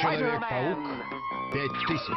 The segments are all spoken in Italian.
Человек-паук 5000.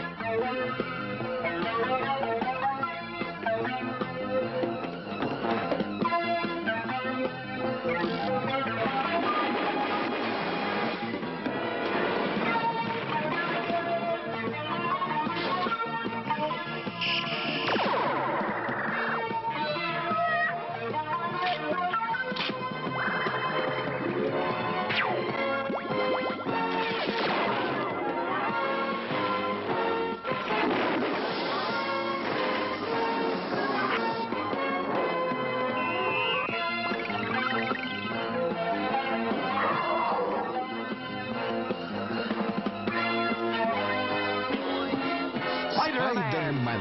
Spider-Man.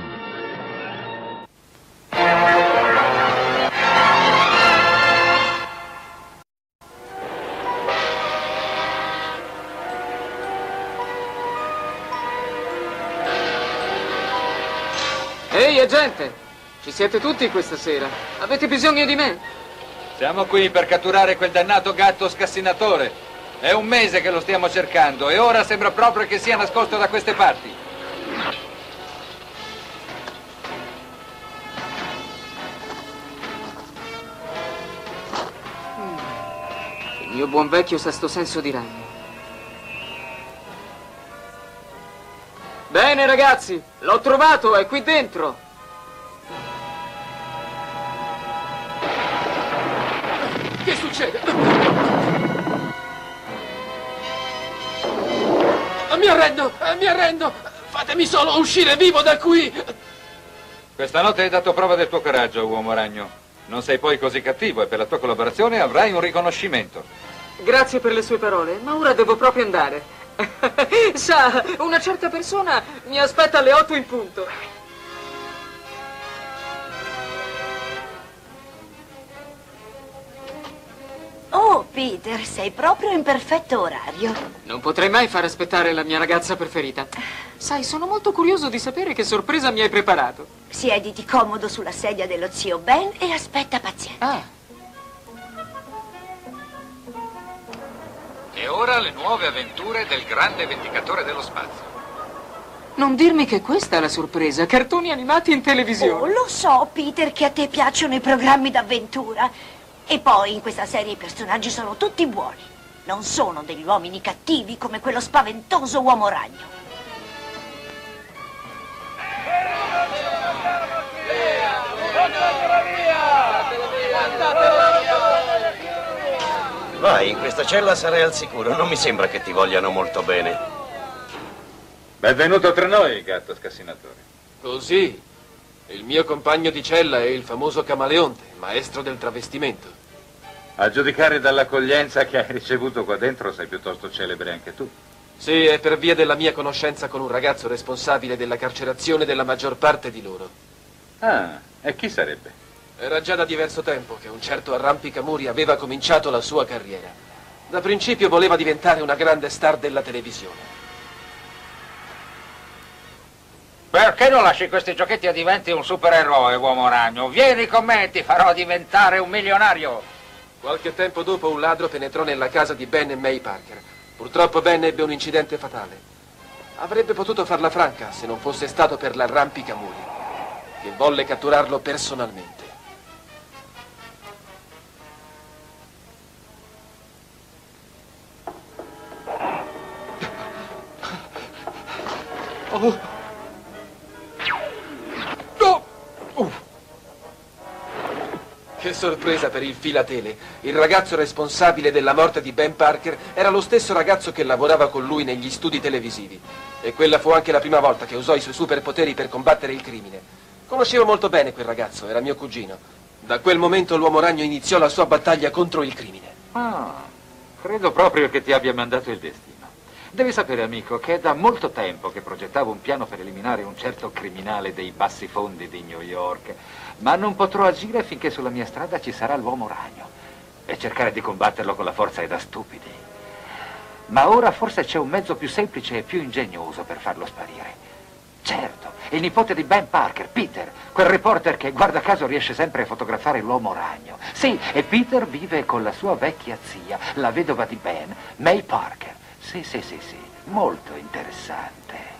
Ehi, agente! Ci siete tutti questa sera? Avete bisogno di me? Siamo qui per catturare quel dannato gatto scassinatore. È un mese che lo stiamo cercando e ora sembra proprio che sia nascosto da queste parti. Il mio buon vecchio sesto senso di ragno. Bene, ragazzi, l'ho trovato, è qui dentro. Che succede? Mi arrendo! Fatemi solo uscire vivo da qui! Questa notte hai dato prova del tuo coraggio, uomo ragno. Non sei poi così cattivo e per la tua collaborazione avrai un riconoscimento. Grazie per le sue parole, ma ora devo proprio andare. Sa, una certa persona mi aspetta alle 8 in punto. Oh, Peter, sei proprio in perfetto orario. Non potrei mai far aspettare la mia ragazza preferita. Sai, sono molto curioso di sapere che sorpresa mi hai preparato. Siediti comodo sulla sedia dello zio Ben e aspetta paziente. Ah. E ora le nuove avventure del grande vendicatore dello spazio. Non dirmi che questa è la sorpresa. Cartoni animati in televisione. Oh, lo so, Peter, che a te piacciono i programmi d'avventura. E poi in questa serie i personaggi sono tutti buoni. Non sono degli uomini cattivi come quello spaventoso uomo ragno. Vai, in questa cella sarai al sicuro. Non mi sembra che ti vogliano molto bene. Benvenuto tra noi, gatto scassinatore. Così. Il mio compagno di cella è il famoso Camaleonte, maestro del travestimento. A giudicare dall'accoglienza che hai ricevuto qua dentro, sei piuttosto celebre anche tu. Sì, è per via della mia conoscenza con un ragazzo responsabile della carcerazione della maggior parte di loro. Ah, e chi sarebbe? Era già da diverso tempo che un certo Arrampicamuri aveva cominciato la sua carriera. Da principio voleva diventare una grande star della televisione. Perché non lasci questi giochetti e diventi un supereroe, uomo ragno? Vieni con me, ti farò diventare un milionario. Qualche tempo dopo un ladro penetrò nella casa di Ben e May Parker. Purtroppo Ben ebbe un incidente fatale. Avrebbe potuto farla franca se non fosse stato per l'Arrampicamuri, che volle catturarlo personalmente. Oh. Che sorpresa per il filatele. Il ragazzo responsabile della morte di Ben Parker era lo stesso ragazzo che lavorava con lui negli studi televisivi. E quella fu anche la prima volta che usò i suoi superpoteri per combattere il crimine. Conoscevo molto bene quel ragazzo, era mio cugino. Da quel momento l'uomo ragno iniziò la sua battaglia contro il crimine. Ah, credo proprio che ti abbia mandato il destino. Devi sapere, amico, che è da molto tempo che progettavo un piano per eliminare un certo criminale dei bassi fondi di New York, ma non potrò agire finché sulla mia strada ci sarà l'uomo ragno. E cercare di combatterlo con la forza è da stupidi. Ma ora forse c'è un mezzo più semplice e più ingegnoso per farlo sparire. Certo, il nipote di Ben Parker, Peter, quel reporter che guarda caso riesce sempre a fotografare l'uomo ragno. Sì, e Peter vive con la sua vecchia zia, la vedova di Ben, May Parker. Sì, molto interessante.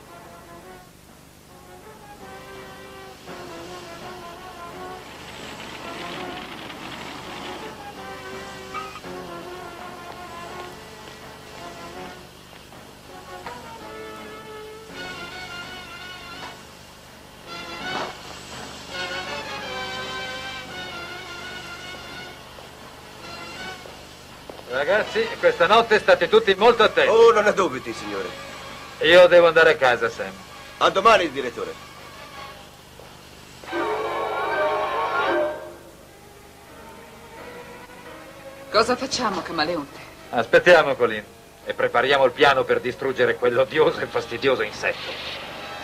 Ragazzi, questa notte state tutti molto attenti. Oh, non ne dubiti, signore. Io devo andare a casa, Sam. A domani, direttore. Cosa facciamo, camaleonte? Aspettiamo, Colin, e prepariamo il piano per distruggere quell'odioso e fastidioso insetto.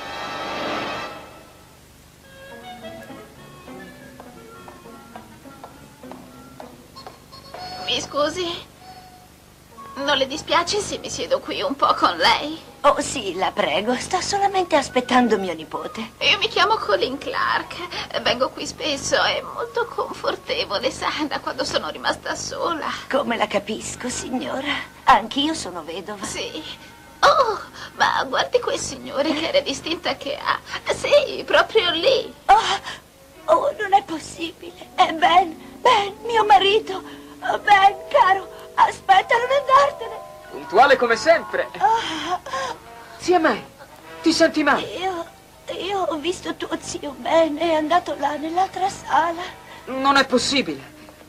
Mi scusi? Non le dispiace se mi siedo qui un po' con lei? Oh sì, la prego, sto solamente aspettando mio nipote. Io mi chiamo Colin Clark, vengo qui spesso, è molto confortevole, sa, da quando sono rimasta sola. Come la capisco, signora. Anch'io sono vedova. Sì. Oh, ma guardi quel signore che aria distinta che ha. Sì, proprio lì. Oh, non è possibile. È Ben, mio marito. Oh, Ben, caro, aspetta, non andartene. Puntuale come sempre. Zia May, ti senti male? Io ho visto tuo zio Ben, è andato là nell'altra sala. Non è possibile.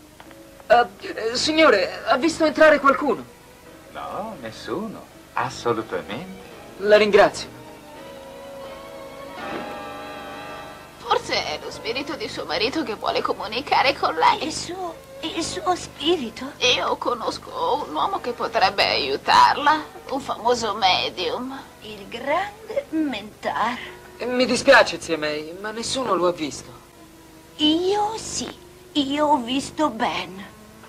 Signore, ha visto entrare qualcuno? No, nessuno. Assolutamente. La ringrazio. Forse è lo spirito di suo marito che vuole comunicare con lei. Il suo spirito? Io conosco un uomo che potrebbe aiutarla, un famoso medium. Il grande Mentar. Mi dispiace, zia May, ma nessuno lo ha visto. Io sì, io ho visto Ben.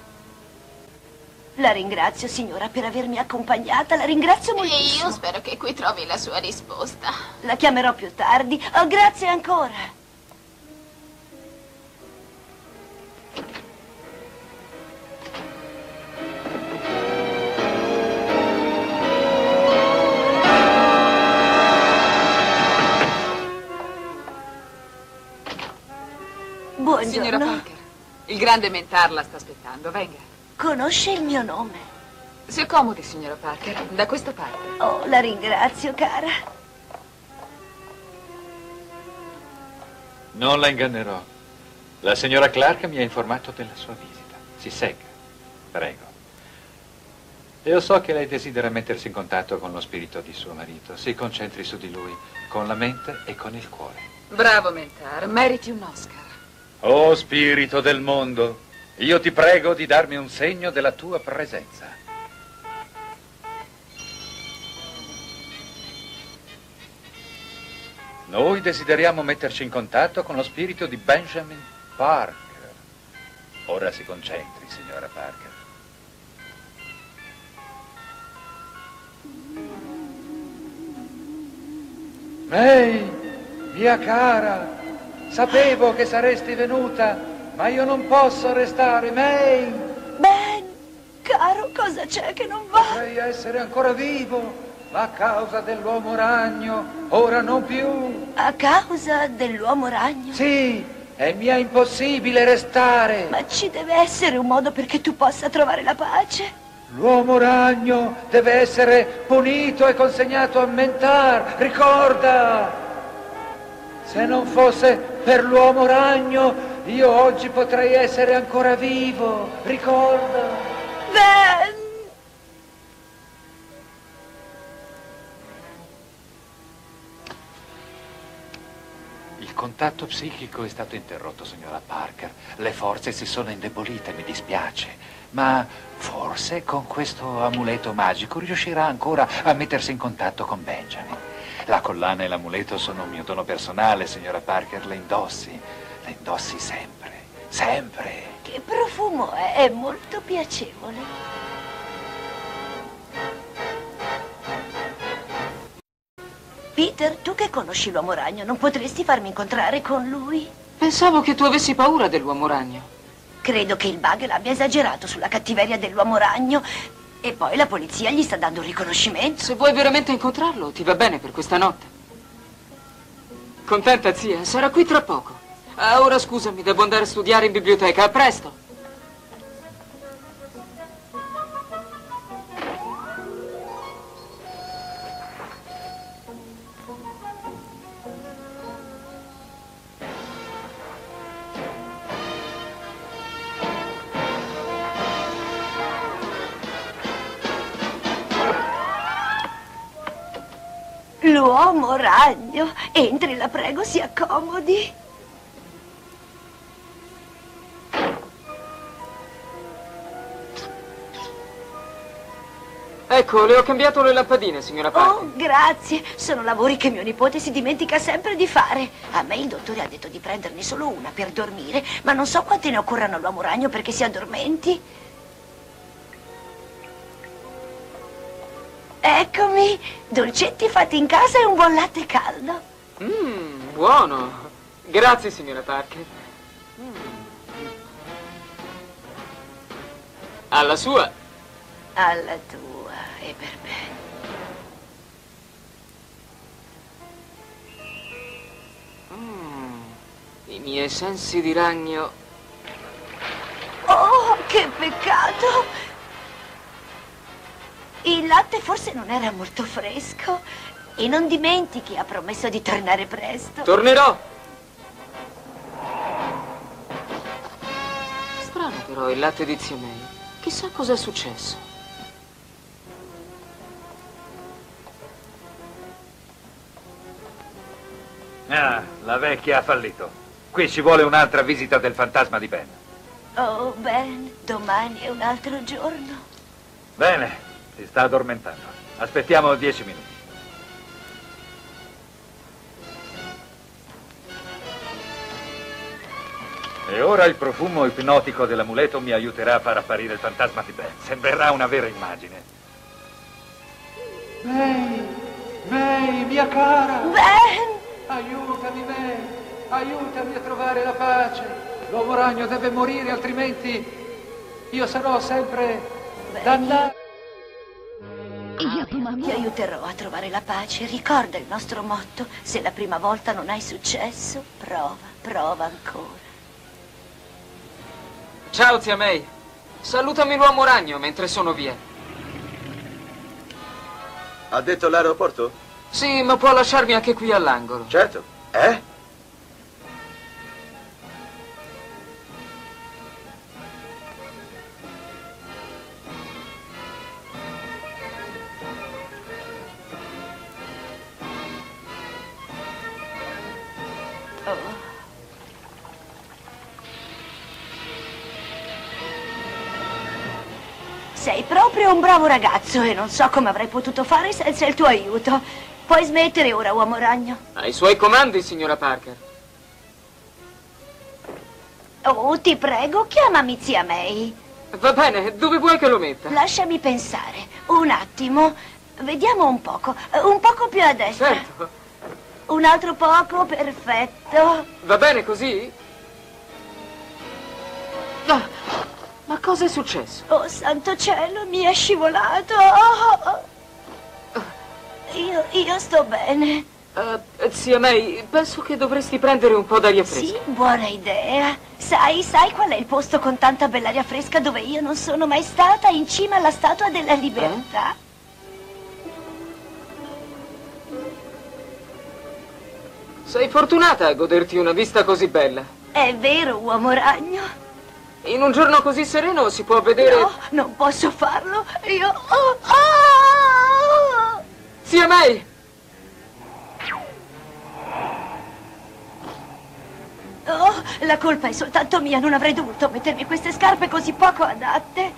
La ringrazio, signora, per avermi accompagnata, la ringrazio E moltissimo. io spero che qui trovi la sua risposta. La chiamerò più tardi. Oh, grazie ancora. Buongiorno. Signora Parker, il grande Mentar la sta aspettando, venga. Conosce il mio nome? Si accomodi, signora Parker, da questa parte. Oh, la ringrazio, cara. Non la ingannerò. La signora Clark mi ha informato della sua visita. Si segga, prego. Io so che lei desidera mettersi in contatto con lo spirito di suo marito. Si concentri su di lui, con la mente e con il cuore. Bravo, Mentar, meriti un Oscar. Oh, spirito del mondo, io ti prego di darmi un segno della tua presenza. Noi desideriamo metterci in contatto con lo spirito di Benjamin Parker. Ora si concentri, signora Parker. Ehi, mia cara, sapevo che saresti venuta, ma io non posso restare, May. Ben, caro, cosa c'è che non va? Potrei essere ancora vivo, ma a causa dell'uomo ragno, ora non più. A causa dell'uomo ragno? Sì, e mi è impossibile restare. Ma ci deve essere un modo perché tu possa trovare la pace. L'uomo ragno deve essere punito e consegnato a Mentar, ricorda! Se non fosse per l'uomo ragno, io oggi potrei essere ancora vivo, ricorda! Ben! Il contatto psichico è stato interrotto, signora Parker. Le forze si sono indebolite, mi dispiace. Ma forse con questo amuleto magico riuscirà ancora a mettersi in contatto con Benjamin. La collana e l'amuleto sono un mio dono personale, signora Parker. Le indossi sempre, sempre. Che profumo è molto piacevole. Peter, tu che conosci l'uomo ragno, non potresti farmi incontrare con lui? Pensavo che tu avessi paura dell'uomo ragno. Credo che il Bugle abbia esagerato sulla cattiveria dell'uomo ragno. E poi la polizia gli sta dando un riconoscimento. Se vuoi veramente incontrarlo, ti va bene per questa notte. Contenta, zia? Sarà qui tra poco. Ah, ora scusami, devo andare a studiare in biblioteca. A presto. L'uomo ragno. Entri, la prego, si accomodi. Ecco, le ho cambiato le lampadine, signora Parker. Oh, grazie. Sono lavori che mio nipote si dimentica sempre di fare. A me il dottore ha detto di prenderne solo una per dormire, ma non so quante ne occorrano all'uomo ragno perché si addormenti. Eccomi, dolcetti fatti in casa e un buon latte caldo. Buono. Grazie, signora Parker. Alla sua. Alla tua, e per me. I miei sensi di ragno. Oh, che peccato! Il latte forse non era molto fresco. E non dimentichi, ha promesso di tornare presto. Tornerò. Strano però il latte di zia May. Chissà cos'è successo. Ah, la vecchia ha fallito. Qui ci vuole un'altra visita del fantasma di Ben. Oh, Ben, domani è un altro giorno. Bene, si sta addormentando. Aspettiamo 10 minuti. E ora il profumo ipnotico dell'amuleto mi aiuterà a far apparire il fantasma di Ben. Sembrerà una vera immagine. May, mia cara. Ben! Aiutami, May. Aiutami a trovare la pace. L'uomo ragno deve morire, altrimenti io sarò sempre dannato. Ti aiuterò a trovare la pace. Ricorda il nostro motto. Se la prima volta non hai successo, prova ancora. Ciao, zia May. Salutami l'uomo ragno mentre sono via. Ha detto l'aeroporto? Sì, ma può lasciarmi anche qui all'angolo. Certo. Oh. Sei proprio un bravo ragazzo e non so come avrei potuto fare senza il tuo aiuto. Puoi smettere ora, uomo ragno. Ai suoi comandi, signora Parker. Oh, ti prego, chiamami zia May. Va bene, dove vuoi che lo metta? Lasciami pensare. Un attimo. Vediamo un poco. Un poco più a destra. Certo. Un altro poco, perfetto. Va bene così? Ah, ma cosa è successo? Oh, santo cielo, mi è scivolato. Io sto bene. Zia May, penso che dovresti prendere un po' d'aria fresca. Sì, buona idea. Sai qual è il posto con tanta bell'aria fresca dove io non sono mai stata? In cima alla Statua della Libertà. Sei fortunata a goderti una vista così bella. È vero, uomo ragno? In un giorno così sereno si può vedere... No, non posso farlo. Io... Zia May! Oh, la colpa è soltanto mia. Non avrei dovuto mettermi queste scarpe così poco adatte.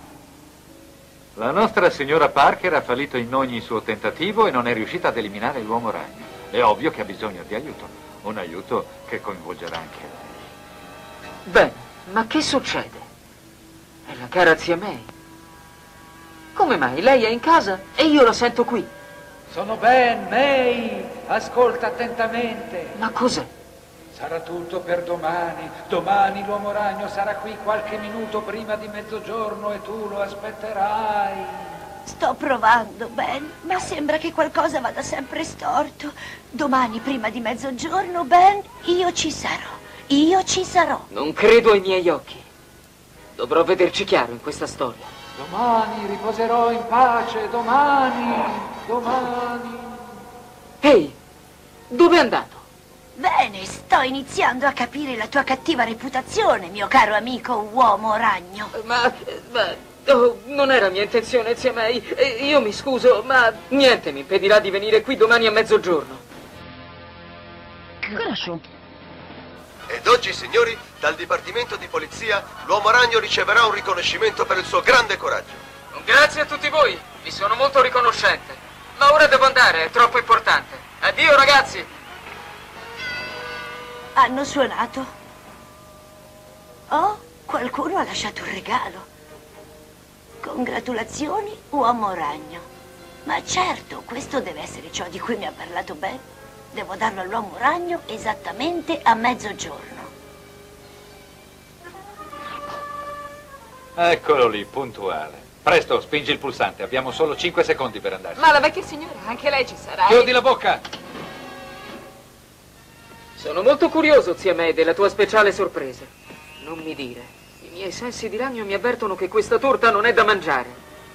La nostra signora Parker ha fallito in ogni suo tentativo e non è riuscita ad eliminare l'uomo ragno. È ovvio che ha bisogno di aiuto. Un aiuto che coinvolgerà anche lei. Bene, ma che succede? È la cara zia May. Come mai? Lei è in casa e io la sento qui. Sono Ben, May. Ascolta attentamente. Ma cos'è? Sarà tutto per domani. Domani l'uomo ragno sarà qui qualche minuto prima di mezzogiorno e tu lo aspetterai. Sto provando, Ben, ma sembra che qualcosa vada sempre storto. Domani prima di mezzogiorno, Ben, io ci sarò. Io ci sarò. Non credo ai miei occhi. Dovrò vederci chiaro in questa storia. Domani riposerò in pace, domani. Ehi, dove è andato? Bene, sto iniziando a capire la tua cattiva reputazione, mio caro amico uomo ragno. Oh, non era mia intenzione, zia May. Io mi scuso, ma niente mi impedirà di venire qui domani a mezzogiorno. Ed oggi, signori, dal Dipartimento di Polizia, l'uomo ragno riceverà un riconoscimento per il suo grande coraggio. Grazie a tutti voi, vi sono molto riconoscente. Ma ora devo andare, è troppo importante. Addio, ragazzi. Hanno suonato. Oh, qualcuno ha lasciato un regalo. Congratulazioni, uomo ragno. Ma certo, questo deve essere ciò di cui mi ha parlato Ben. Devo darlo all'uomo ragno esattamente a mezzogiorno. Eccolo lì, puntuale. Presto, spingi il pulsante, abbiamo solo 5 secondi per andarci. Ma la vecchia signora, anche lei ci sarà. Chiudi la bocca! Sono molto curioso, zia May, della tua speciale sorpresa. Non mi dire. I miei sensi di ragno mi avvertono che questa torta non è da mangiare.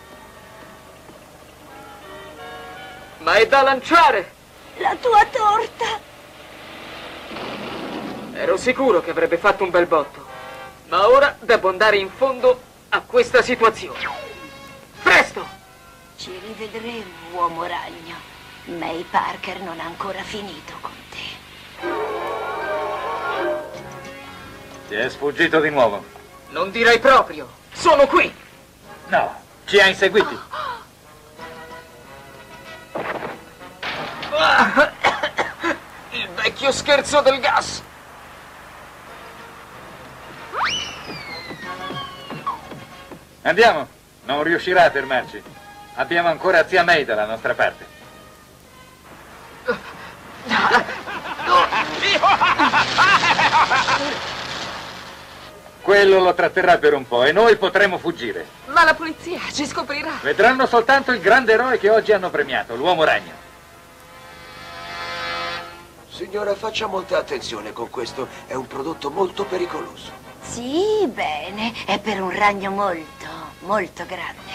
Ma è da lanciare! La tua torta! Ero sicuro che avrebbe fatto un bel botto. Ma ora devo andare in fondo a questa situazione. Presto! Ci rivedremo, uomo ragno. May Parker non ha ancora finito con te. Ti è sfuggito di nuovo. Non direi proprio. Sono qui! No, ci ha inseguiti. Il vecchio scherzo del gas! Andiamo, non riuscirà a fermarci. Abbiamo ancora zia May dalla nostra parte. Quello lo tratterrà per un po' e noi potremo fuggire. Ma la polizia ci scoprirà. Vedranno soltanto il grande eroe che oggi hanno premiato, l'uomo ragno. Signora, faccia molta attenzione con questo. È un prodotto molto pericoloso. Sì, bene. È per un ragno molto, molto grande.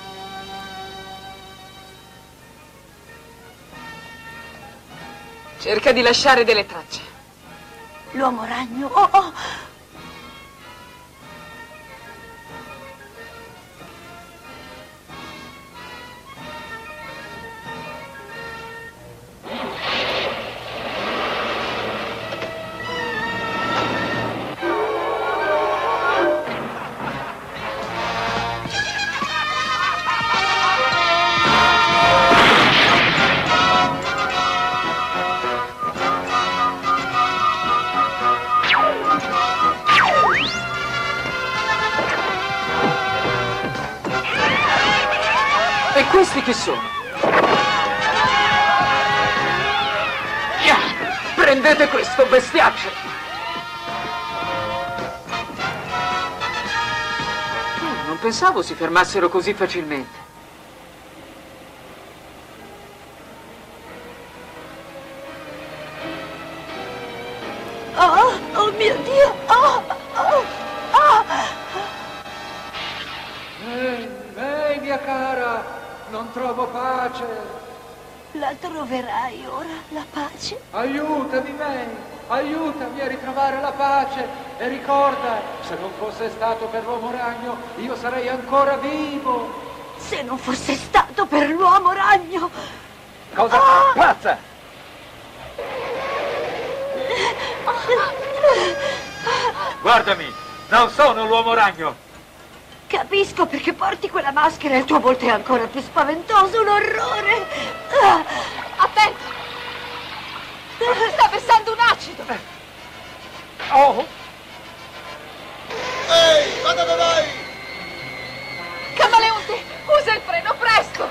Cerca di lasciare delle tracce. L'uomo ragno... Oh, oh! E questi chi sono? Prendete questo, bestiacce! Non pensavo si fermassero così facilmente. Oh, oh mio Dio! Oh, oh, oh! Ehi, mia cara, non trovo pace. La troverai ora, la pace? Aiutami, May, aiutami a ritrovare la pace. E ricorda, se non fosse stato per l'uomo ragno, io sarei ancora vivo. Se non fosse stato per l'uomo ragno... Cosa? Pazza! Guardami, non sono l'uomo ragno. Capisco perché porti quella maschera e il tuo volto è ancora più spaventoso, un orrore! Attento! Sta versando un acido! Oh! Ehi, ma dove vai? Camaleonte, usa il freno, presto!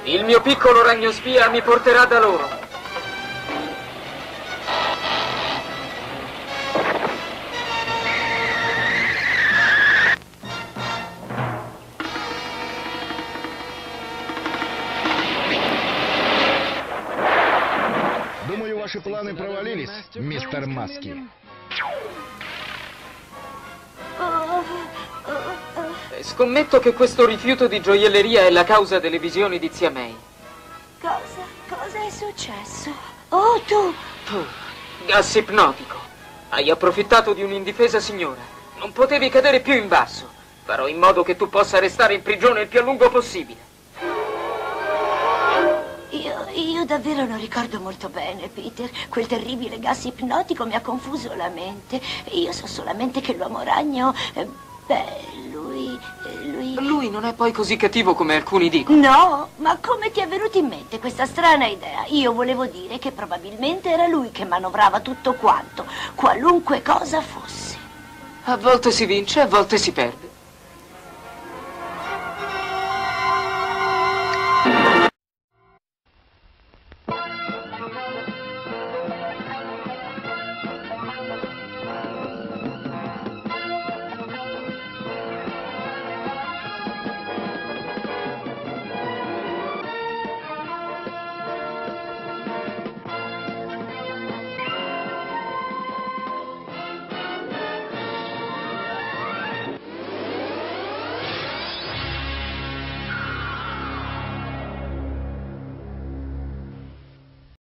Il mio piccolo ragno spia mi porterà da loro. Думаю, ваши планы провалились, мистер Маски. Scommetto che questo rifiuto di gioielleria è la causa delle visioni di zia May. Cosa è successo? Oh, tu! Tu, gas ipnotico. Hai approfittato di un'indifesa signora. Non potevi cadere più in basso. Farò in modo che tu possa restare in prigione il più a lungo possibile. Io davvero non ricordo molto bene, Peter. Quel terribile gas ipnotico mi ha confuso la mente. Io so solamente che l'uomo ragno... lui... Lui non è poi così cattivo come alcuni dicono. No, ma come ti è venuta in mente questa strana idea? Io volevo dire che probabilmente era lui che manovrava tutto quanto, qualunque cosa fosse. A volte si vince, a volte si perde.